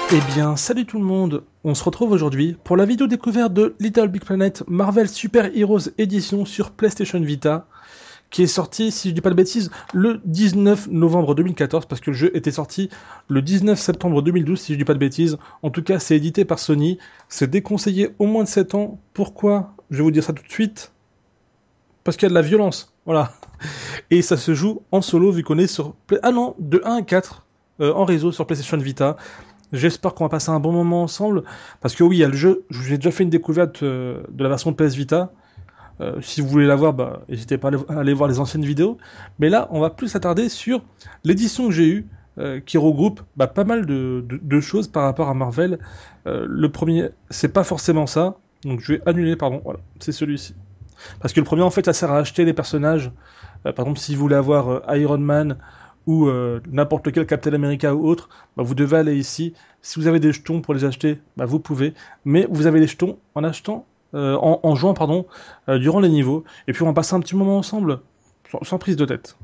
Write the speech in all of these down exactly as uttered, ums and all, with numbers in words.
Eh bien, salut tout le monde, on se retrouve aujourd'hui pour la vidéo découverte de Little Big Planet Marvel Super Heroes Edition sur PlayStation Vita, qui est sorti, si je dis pas de bêtises, le dix-neuf novembre deux mille quatorze, parce que le jeu était sorti le dix-neuf septembre deux mille douze, si je dis pas de bêtises. En tout cas, c'est édité par Sony, c'est déconseillé au moins de sept ans. Pourquoi? Je vais vous dire ça tout de suite. Parce qu'il y a de la violence, voilà. Et ça se joue en solo, vu qu'on est sur... Ah non, de un à quatre, euh, en réseau sur PlayStation Vita. J'espère qu'on va passer un bon moment ensemble, parce que oui, il y a le jeu, j'ai déjà fait une découverte euh, de la version P S Vita. Euh, si vous voulez la voir, bah, n'hésitez pas à aller, à aller voir les anciennes vidéos. Mais là, on va plus s'attarder sur l'édition que j'ai eue, euh, qui regroupe bah, pas mal de, de, de choses par rapport à Marvel. Euh, le premier, c'est pas forcément ça, donc je vais annuler, pardon, voilà, c'est celui-ci. Parce que le premier, en fait, ça sert à acheter les personnages. Euh, par exemple, si vous voulez avoir euh, Iron Man ou euh, n'importe quel Captain America ou autre, bah, vous devez aller ici. Si vous avez des jetons pour les acheter, bah, vous pouvez. Mais vous avez les jetons en achetant, euh, en, en jouant, pardon, euh, durant les niveaux. Et puis on va passer un petit moment ensemble, sans, sans prise de tête.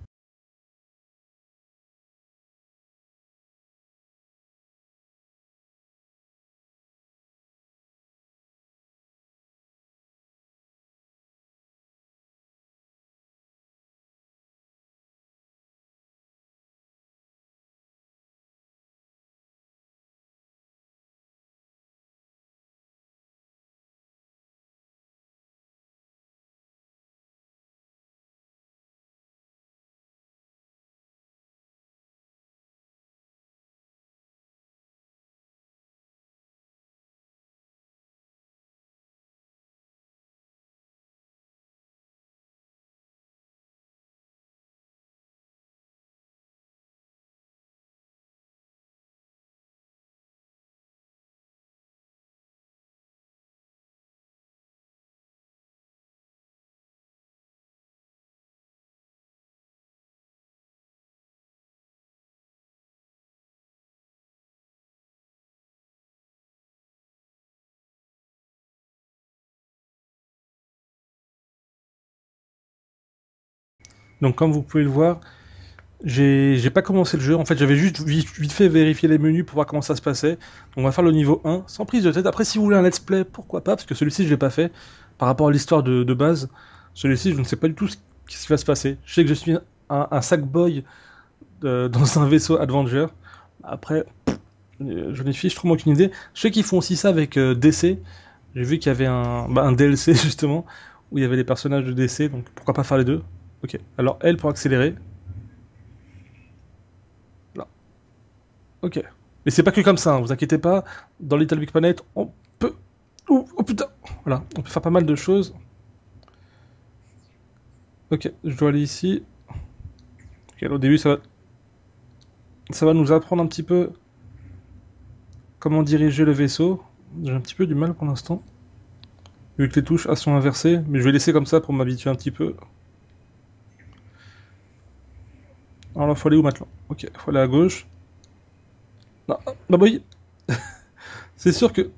Donc comme vous pouvez le voir, j'ai j'ai pas commencé le jeu. En fait, j'avais juste vite, vite fait vérifier les menus pour voir comment ça se passait. Donc on va faire le niveau un, sans prise de tête. Après, si vous voulez un let's play, pourquoi pas, parce que celui-ci, je l'ai pas fait. Par rapport à l'histoire de, de base, celui-ci, je ne sais pas du tout ce qui va se passer. Je sais que je suis un, un sackboy euh, dans un vaisseau Avenger. Après, euh, je n'ai fiche trop aucune idée. Je sais qu'ils font aussi ça avec euh, D C. J'ai vu qu'il y avait un, bah, un D L C justement, où il y avait les personnages de D C, donc pourquoi pas faire les deux. Ok, alors elle pour accélérer. Là. Ok. Mais c'est pas que comme ça, hein, vous inquiétez pas. Dans Little Big Planet, on peut... Ouh, oh putain. Voilà, on peut faire pas mal de choses. Ok, je dois aller ici. Ok, alors, au début, ça va... ça va nous apprendre un petit peu comment diriger le vaisseau. J'ai un petit peu du mal pour l'instant. Vu que les touches A sont inversées, mais je vais laisser comme ça pour m'habituer un petit peu. Alors là, faut aller où maintenant? Ok, faut aller à gauche. Non, bah oui. C'est sûr que...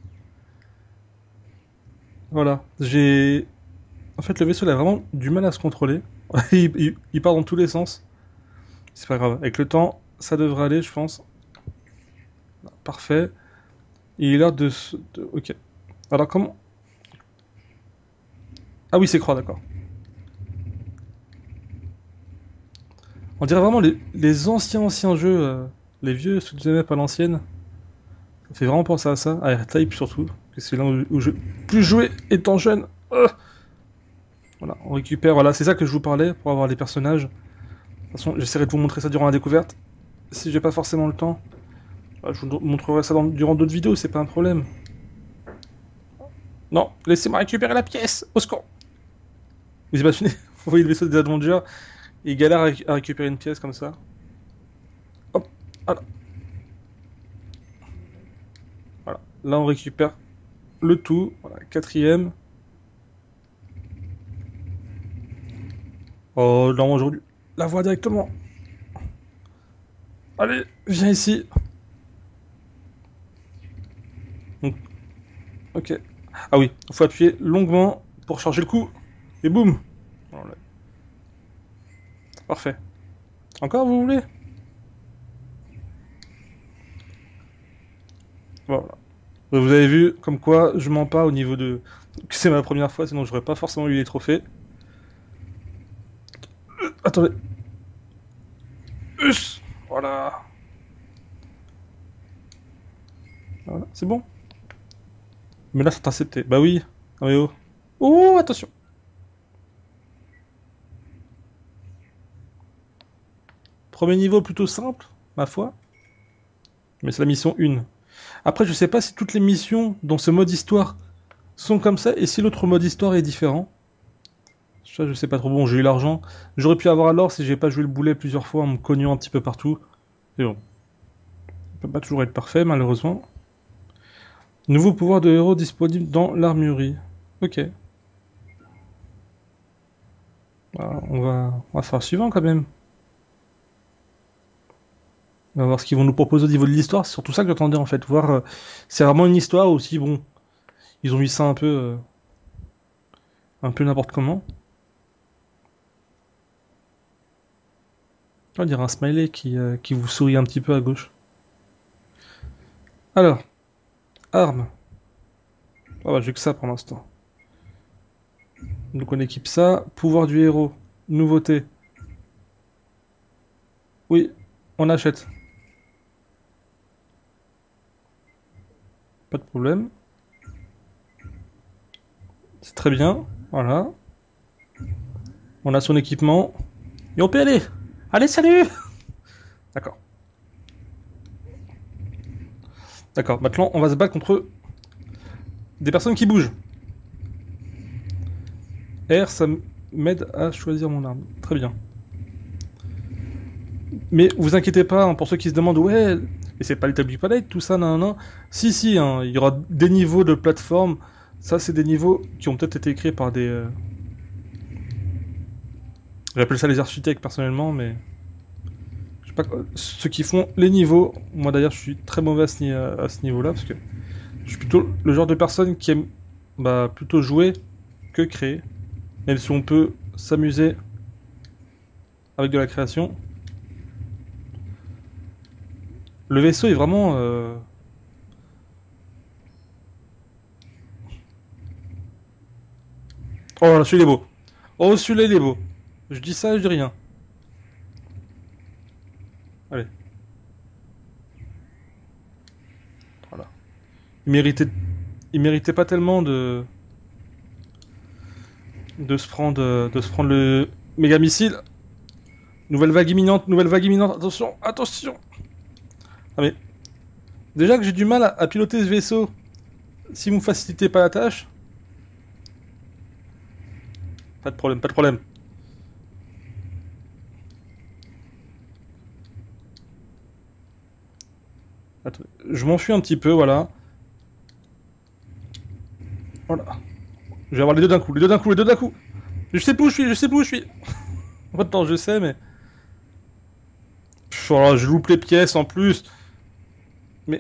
Voilà, j'ai... En fait, le vaisseau il a vraiment du mal à se contrôler. il, il- il part dans tous les sens. C'est pas grave. Avec le temps, ça devrait aller, je pense. Parfait. Il a l'air de, se- de... Ok. Alors comment... Ah oui, c'est croix, d'accord. On dirait vraiment les, les anciens anciens jeux, euh, les vieux shoot'em up à l'ancienne. Ça fait vraiment penser à ça, à R-Type surtout, que c'est là où, où je plus joué étant jeune. Euh voilà, on récupère, voilà, c'est ça que je vous parlais pour avoir les personnages. De toute façon, j'essaierai de vous montrer ça durant la découverte. Si j'ai pas forcément le temps, bah, je vous montrerai ça dans- durant d'autres vidéos, c'est pas un problème. Non, laissez-moi récupérer la pièce, au secours. Vous imaginez, vous voyez le vaisseau des Avengers, et il galère à, réc- à récupérer une pièce comme ça. Hop, voilà. Voilà. Là, on récupère le tout. Voilà, quatrième. Oh, non, aujourd'hui, la voie directement. Allez, viens ici. Donc, ok. Ah oui, il faut appuyer longuement pour charger le coup. Et boum. Voilà. Parfait. Encore, vous voulez? Voilà. Vous avez vu, comme quoi, je mens pas au niveau de... que c'est ma première fois, sinon j'aurais pas forcément eu les trophées. Euh, attendez. Us Voilà. Voilà, c'est bon. Mais là, c'est intercepté. Bah oui. Ah mais oh. Oh, attention. Premier niveau plutôt simple, ma foi. Mais c'est la mission un. Après, je sais pas si toutes les missions dans ce mode histoire sont comme ça, et si l'autre mode histoire est différent. Ça, je sais pas trop. Bon, j'ai eu l'argent. J'aurais pu avoir l'or si j'ai pas joué le boulet plusieurs fois en me cognant un petit peu partout. Mais bon. Ça peut pas toujours être parfait, malheureusement. Nouveau pouvoir de héros disponible dans l'armurerie. Ok. Bah, on va, on va faire le suivant quand même. On va voir ce qu'ils vont nous proposer au niveau de l'histoire. C'est surtout ça que j'attendais en fait. Voir euh, si c'est vraiment une histoire ou si, bon, ils ont mis ça un peu, euh, un peu n'importe comment. On va dire un smiley qui, euh, qui vous sourit un petit peu à gauche. Alors, armes. Ah bah, j'ai que ça pour l'instant. Donc on équipe ça. Pouvoir du héros. Nouveauté. Oui, on achète. Pas de problème. C'est très bien. Voilà. On a son équipement. Et on peut aller. Allez, salut. D'accord. D'accord. Maintenant, on va se battre contre des personnes qui bougent. R, ça m'aide à choisir mon arme. Très bien. Mais vous inquiétez pas, hein, pour ceux qui se demandent, ouais, mais c'est pas l'établi palette, tout ça, nan, nan, nan. Si, si, hein, il y aura des niveaux de plateforme. Ça, c'est des niveaux qui ont peut-être été créés par des... Euh... J'appelle ça les architectes, personnellement, mais... Je sais pas, ceux qui font les niveaux... Moi, d'ailleurs, je suis très mauvais à ce, ni à ce niveau-là, parce que je suis plutôt le genre de personne qui aime bah, plutôt jouer que créer. Même si on peut s'amuser avec de la création. Le vaisseau est vraiment... Euh... Oh là, celui-là est beau. Oh, celui-là il est beau. Je dis ça, je dis rien. Allez. Voilà. Il méritait... Il méritait pas tellement de... De se prendre, de se prendre le méga missile. Nouvelle vague imminente, nouvelle vague imminente. Attention, attention. Ah mais... Déjà que j'ai du mal à, à piloter ce vaisseau. Si vous me facilitez pas la tâche... Pas de problème, pas de problème. Attends, je m'enfuis un petit peu, voilà. Voilà. Je vais avoir les deux d'un coup, les deux d'un coup, les deux d'un coup. Je sais plus où je suis, je sais plus où je suis. En fait, non, je sais, mais... Pff, oh là, je loupe les pièces en plus. Mais...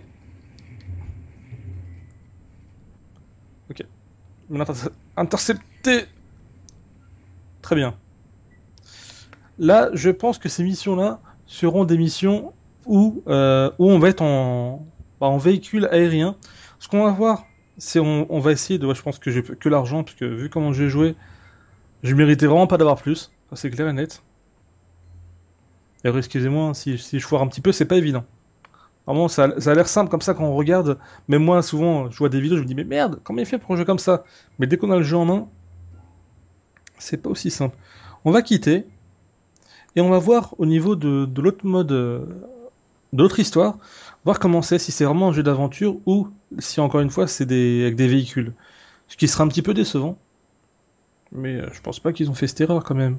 Ok. Intercepté. Très bien. Là, je pense que ces missions-là seront des missions où, euh, où on va être en, bah, en véhicule aérien. Ce qu'on va voir, c'est on, on va essayer de... Ouais, je pense que j'ai que l'argent, parce que vu comment j'ai joué, je méritais vraiment pas d'avoir plus. Ça, c'est clair et net. Et excusez-moi, hein, si, si je foire un petit peu, c'est pas évident. Vraiment, ça, a- ça a l'air simple comme ça quand on regarde. Même moi, souvent, je vois des vidéos, je me dis, mais merde, comment il fait pour jouer comme ça? Mais dès qu'on a le jeu en main, c'est pas aussi simple. On va quitter, et on va voir au niveau de, de l'autre mode, euh, de l'autre histoire, voir comment c'est, si c'est vraiment un jeu d'aventure ou si encore une fois c'est des, avec des véhicules. Ce qui sera un petit peu décevant, mais euh, je pense pas qu'ils ont fait cette erreur quand même.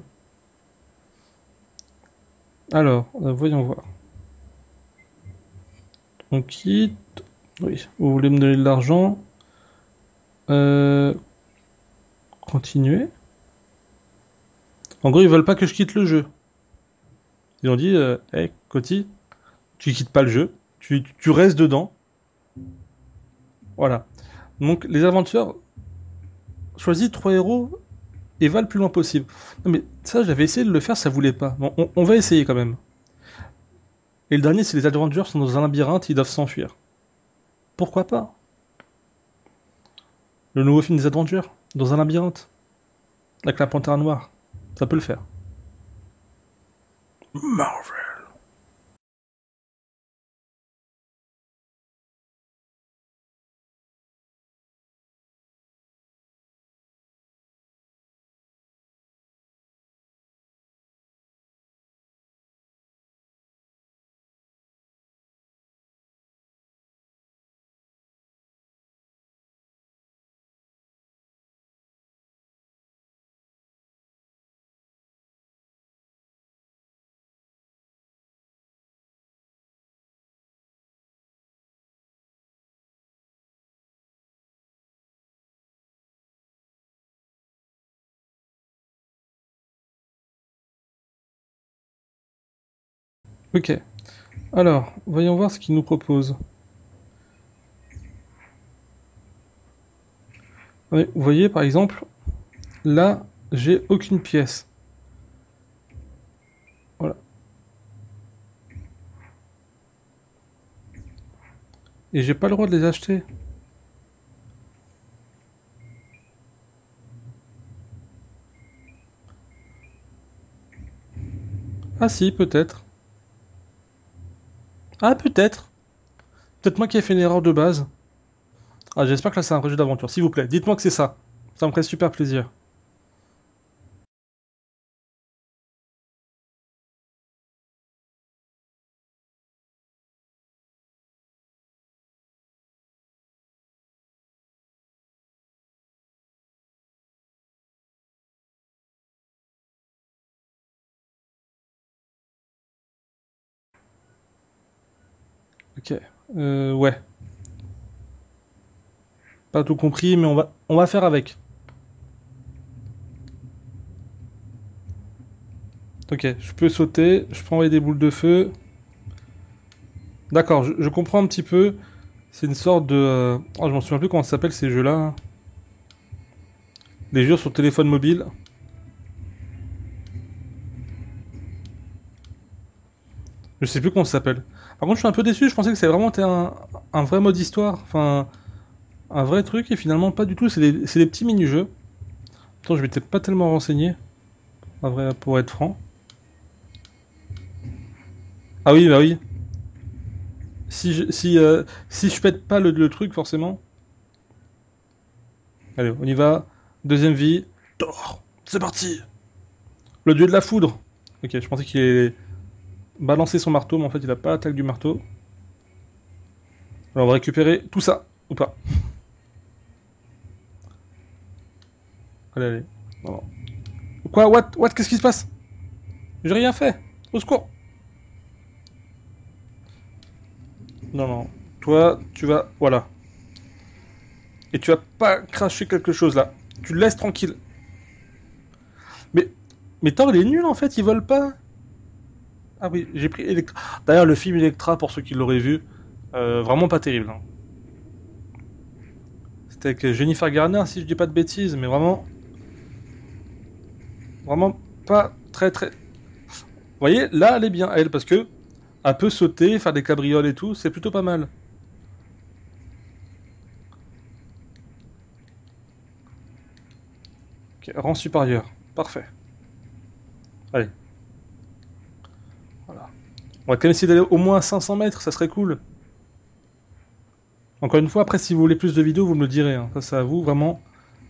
Alors, euh, voyons voir. On quitte. Oui, vous voulez me donner de l'argent. Euh, continuer. En gros, ils veulent pas que je quitte le jeu. Ils ont dit, euh, hey, Coty, tu quittes pas le jeu, tu, tu restes dedans. Voilà. Donc, les aventures, choisis trois héros et va le plus loin possible. Non, mais ça, j'avais essayé de le faire, ça voulait pas. Bon, on, on va essayer quand même. Et le dernier, c'est les Avengers sont dans un labyrinthe, ils doivent s'enfuir. Pourquoi pas? Le nouveau film des aventures, dans un labyrinthe, avec la panthère noire. Ça peut le faire. Marvel. Ok. Alors, voyons voir ce qu'il nous propose. Vous voyez, par exemple, là, j'ai aucune pièce. Voilà. Et j'ai pas le droit de les acheter. Ah si, peut-être. Ah, peut-être. Peut-être moi qui ai fait une erreur de base. Ah, j'espère que là c'est un vrai jeu d'aventure. S'il vous plaît, dites-moi que c'est ça. Ça me ferait super plaisir. Ok. Euh, ouais. Pas tout compris, mais on va, on va faire avec. Ok, je peux sauter, je peux envoyer des boules de feu. D'accord, je, je comprends un petit peu. C'est une sorte de... euh, Oh, je m'en souviens plus comment ça s'appelle ces jeux-là. Les jeux sur téléphone mobile. Je sais plus comment ça s'appelle. Par contre, je suis un peu déçu, je pensais que c'était vraiment un, un vrai mode histoire. Enfin, un vrai truc, et finalement pas du tout. C'est des, c'est des petits mini-jeux. Attends, je m'étais pas tellement renseigné. En vrai, pour être franc. Ah oui, bah oui. Si je, si, euh, si je pète pas le, le truc, forcément. Allez, on y va. Deuxième vie. Thor. C'est parti. Le dieu de la foudre. Ok, je pensais qu'il allait balancer son marteau, mais en fait, il a pas attaque du marteau. Alors, on va récupérer tout ça. Ou pas. Allez, allez. Non. Quoi? What? What? Qu'est-ce qui se passe? J'ai rien fait. Au secours. Non, non. Toi, tu vas... Voilà. Et tu vas pas cracher quelque chose, là. Tu le laisses tranquille. Mais... Mais Thor, il est nul, en fait. Il vole pas. Ah oui, j'ai pris Electra. D'ailleurs, le film Electra, pour ceux qui l'auraient vu, euh, vraiment pas terrible. Hein. C'était avec Jennifer Garner, si je dis pas de bêtises, mais vraiment, vraiment pas très très. Vous voyez, là, elle est bien, elle, parce que elle peut sauter, faire des cabrioles et tout, c'est plutôt pas mal. Ok, rang supérieur, parfait. Allez, voilà. On va quand même essayer d'aller au moins à cinq cents mètres, ça serait cool. Encore une fois, après, si vous voulez plus de vidéos, vous me le direz. Hein. Ça, c'est à vous, vraiment,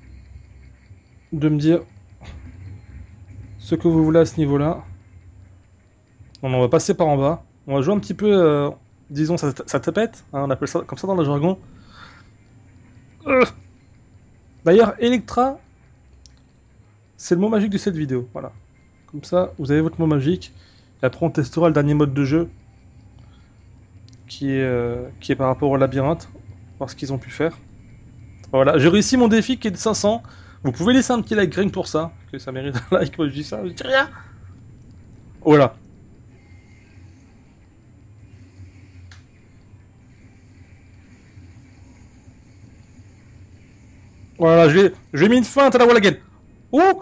de me dire ce que vous voulez à ce niveau-là. On va passer par en bas. On va jouer un petit peu, euh, disons, ça, ça tapette, hein, on appelle ça comme ça dans le jargon. Euh. D'ailleurs, Electra, c'est le mot magique de cette vidéo. Voilà. Comme ça, vous avez votre mot magique. Et après, on testera le dernier mode de jeu, qui est, euh, qui est par rapport au labyrinthe. Voir ce qu'ils ont pu faire. Voilà, j'ai réussi mon défi qui est de cinq cents. Vous pouvez laisser un petit like rien que pour ça, que ça mérite un like. Moi, je dis ça, je dis rien. Voilà. Voilà, je vais, je vais mis une feinte à la wall again. Oh.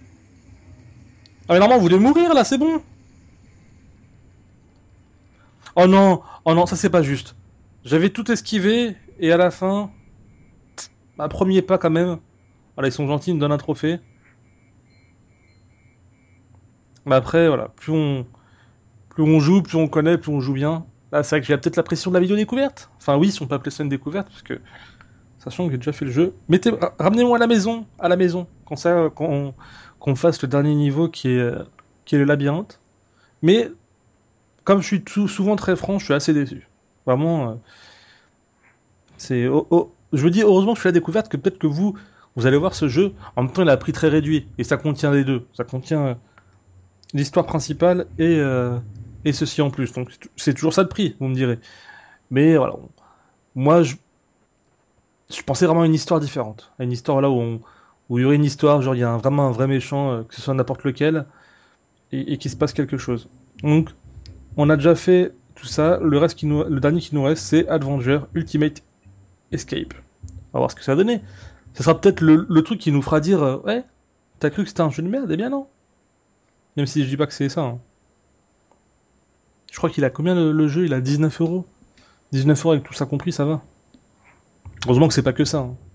Ah mais normalement, vous devez mourir là, c'est bon. Oh non, oh non, ça c'est pas juste. J'avais tout esquivé et à la fin, un premier pas quand même. Voilà, ils sont gentils, ils me donnent un trophée. Mais après, voilà, plus on, plus on joue, plus on connaît, plus on joue bien. Là, c'est vrai que j'ai peut-être la pression de la vidéo découverte. Enfin, oui, si on peut appeler ça une découverte, parce que sachant que j'ai déjà fait le jeu. Mettez, ra- ramenez-moi à la maison, à la maison, quand ça, qu'on qu'on fasse le dernier niveau qui est, euh, qui est le labyrinthe. Mais comme je suis tout- souvent très franc, je suis assez déçu. Vraiment, euh, c'est. Oh, oh, je vous dis, heureusement que je fais la découverte que peut-être que vous, vous allez voir ce jeu. En même temps, il a un prix très réduit et ça contient les deux. Ça contient euh, l'histoire principale et euh, et ceci en plus. Donc c'est toujours ça le prix, vous me direz. Mais voilà, moi, je, je pensais vraiment à une histoire différente, à une histoire là où on, où il y aurait une histoire, genre il y a un- vraiment un vrai méchant, euh, que ce soit n'importe lequel, et, et qu'il se passe quelque chose. Donc, on a déjà fait tout ça. Le reste qui nous, le dernier qui nous reste, c'est Avenger Ultimate Escape. On va voir ce que ça va donner. Ça sera peut-être le, le truc qui nous fera dire, euh, ouais, t'as cru que c'était un jeu de merde, eh bien non. Même si je dis pas que c'est ça, hein. Je crois qu'il a combien le, le jeu? Il a dix-neuf euros. dix-neuf euros avec tout ça compris, ça va. Heureusement que c'est pas que ça, hein.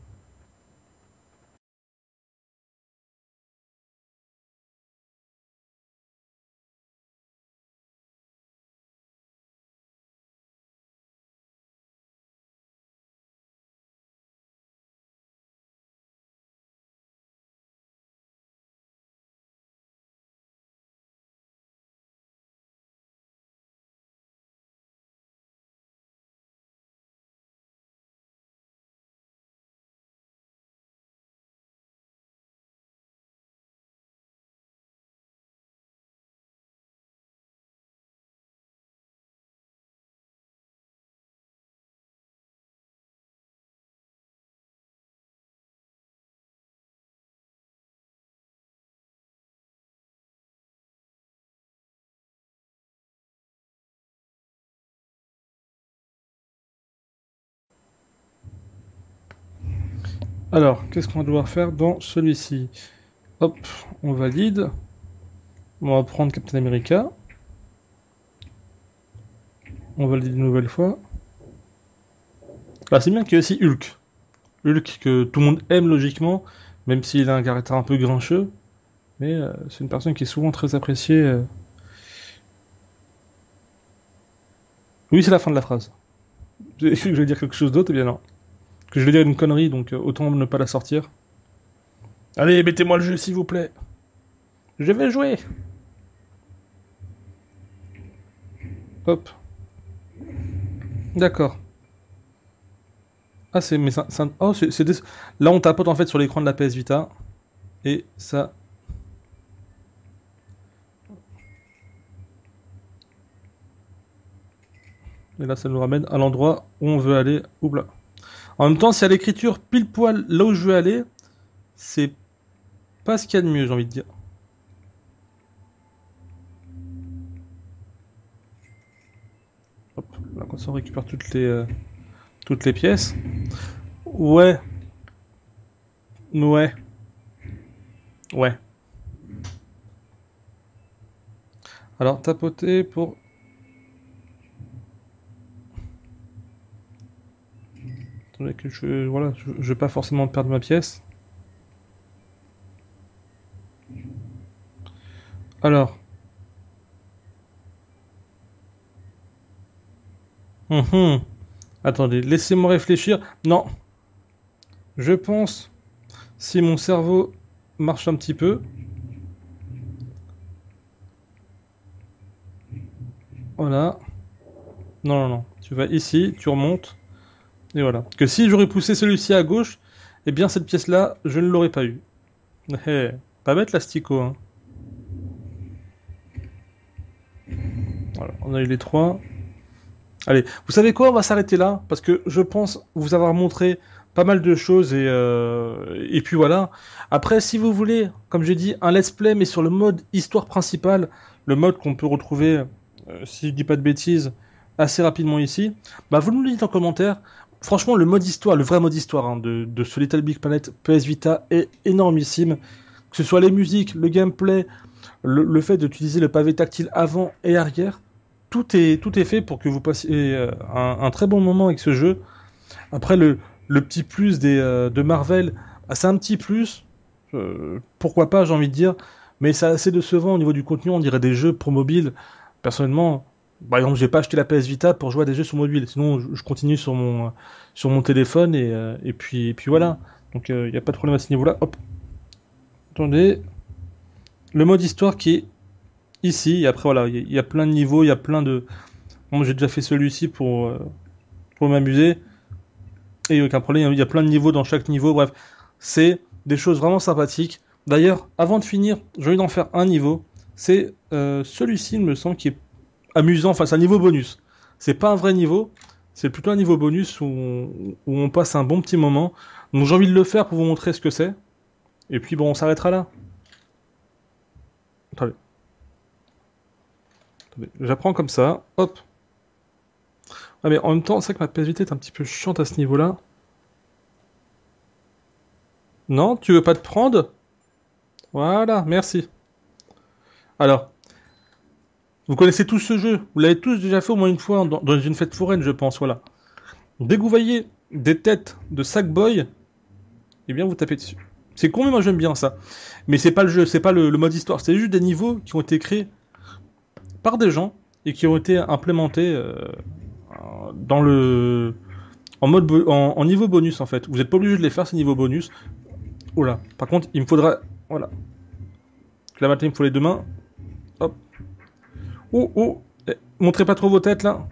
Alors, qu'est-ce qu'on va devoir faire dans celui-ci? Hop, on valide. On va prendre Captain America. On valide une nouvelle fois. Bah, c'est bien qu'il y ait aussi Hulk. Hulk que tout le monde aime logiquement, même s'il a un caractère un peu grincheux. Mais euh, c'est une personne qui est souvent très appréciée. euh. Oui, c'est la fin de la phrase. J'ai cru que je vais dire quelque chose d'autre, eh bien non. Que je vais dire une connerie, donc euh, autant ne pas la sortir. Allez, mettez-moi le jeu, s'il vous plaît. Je vais jouer. Hop. D'accord. Ah, c'est... Mais ça... ça- Oh, c'est... c'est des- Là, on tapote en fait sur l'écran de la P S Vita. Et ça... Et là, ça nous ramène à l'endroit où on veut aller. Oubla. En même temps, si y a l'écriture pile poil là où je veux aller, c'est pas ce qu'il y a de mieux, j'ai envie de dire. Hop, là, comme ça, on récupère toutes les, euh, toutes les pièces. Ouais, ouais, ouais. Alors, tapoter pour... Attendez que je... Voilà, je, je vais pas forcément perdre ma pièce. Alors... hum, hum. Attendez, laissez-moi réfléchir. Non, je pense, si mon cerveau marche un petit peu... Voilà. Non, non, non. Tu vas ici, tu remontes. Et voilà. Que si j'aurais poussé celui-ci à gauche, eh bien cette pièce-là, je ne l'aurais pas eu. Eh, pas bête l'astico, hein. Voilà, on a eu les trois. Allez, vous savez quoi, on va s'arrêter là, parce que je pense vous avoir montré pas mal de choses, et, euh, et puis voilà. Après, si vous voulez, comme j'ai dit, un let's play, mais sur le mode histoire principale, le mode qu'on peut retrouver, euh, si je dis pas de bêtises, assez rapidement ici, bah vous nous le dites en commentaire. Franchement, le mode histoire, le vrai mode histoire hein, de, de ce Little Big Planet P S Vita est énormissime. Que ce soit les musiques, le gameplay, le, le fait d'utiliser le pavé tactile avant et arrière, tout est, tout est fait pour que vous passiez euh, un, un très bon moment avec ce jeu. Après, le, le petit plus des, euh, de Marvel, bah, c'est un petit plus. Euh, pourquoi pas, j'ai envie de dire. Mais c'est assez décevant au niveau du contenu. On dirait des jeux pour mobile. Personnellement, par exemple, j'ai pas acheté la P S Vita pour jouer à des jeux sur mobile. Sinon, je, je continue sur mon, sur mon téléphone et, euh, et, puis, et puis voilà. Donc, il n'y a pas de problème à ce niveau-là. Hop. Attendez. Le mode histoire qui est ici. Et après, voilà, il y, y a plein de niveaux. Il y a plein de. Bon, j'ai déjà fait celui-ci pour, euh, pour m'amuser. Et aucun problème, il y a plein de niveaux dans chaque niveau. Bref, c'est des choses vraiment sympathiques. D'ailleurs, avant de finir, j'ai envie d'en faire un niveau. C'est euh, celui-ci, il me semble, qui est amusant. Enfin, c'est un niveau bonus. C'est pas un vrai niveau. C'est plutôt un niveau bonus où on, où on passe un bon petit moment. Donc j'ai envie de le faire pour vous montrer ce que c'est. Et puis bon, on s'arrêtera là. Attendez. Attendez. J'apprends comme ça. Hop. Ah mais en même temps, c'est vrai que ma P S Vita est un petit peu chiante à ce niveau-là. Non, tu veux pas te prendre? Voilà, merci. Alors, vous connaissez tous ce jeu. Vous l'avez tous déjà fait au moins une fois dans, dans une fête foraine, je pense, voilà. Dès que vous voyez des têtes de Sackboy, eh bien vous tapez dessus. C'est con, mais moi j'aime bien ça. Mais c'est pas le jeu, c'est pas le, le mode histoire, c'est juste des niveaux qui ont été créés par des gens et qui ont été implémentés euh, dans le en mode bo- en, en niveau bonus en fait. Vous n'êtes pas obligé de les faire ces niveaux bonus. Oh là. Par contre, il me faudra voilà. Là maintenant, il me faut les deux mains. Hop. Oh oh. Eh, montrez pas trop vos têtes là.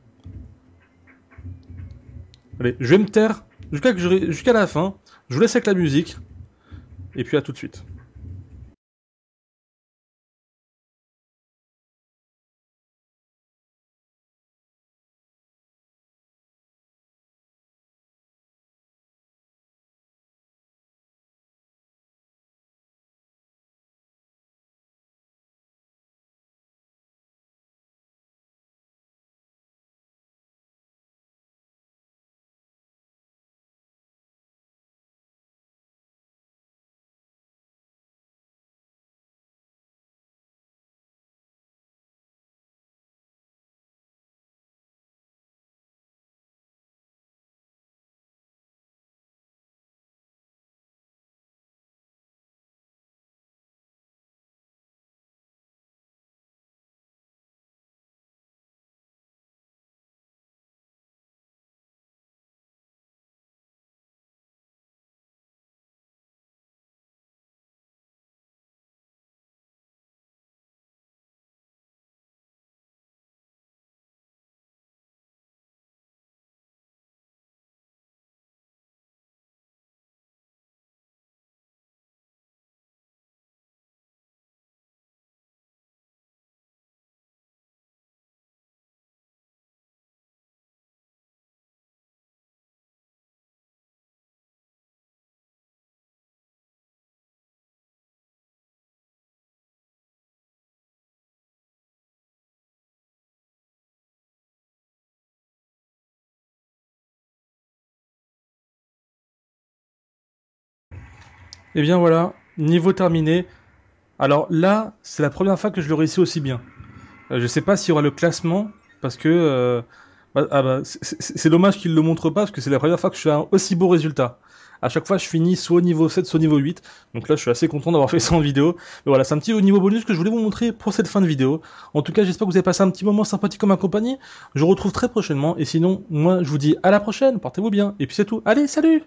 Allez, je vais me taire jusqu'à jusqu'à la fin. Je vous laisse avec la musique. Et puis à tout de suite. Et bien voilà, niveau terminé. Alors là, c'est la première fois que je le réussis aussi bien. Euh, je sais pas s'il y aura le classement, parce que euh, bah, ah bah, c'est c'est- c'est dommage qu'il le montre pas, parce que c'est la première fois que je fais un aussi beau résultat. À chaque fois, je finis soit au niveau sept, soit au niveau huit. Donc là, je suis assez content d'avoir fait ça en vidéo. Mais voilà, c'est un petit niveau bonus que je voulais vous montrer pour cette fin de vidéo. En tout cas, j'espère que vous avez passé un petit moment sympathique comme accompagné. Je vous retrouve très prochainement. Et sinon, moi, je vous dis à la prochaine. Portez-vous bien. Et puis c'est tout. Allez, salut!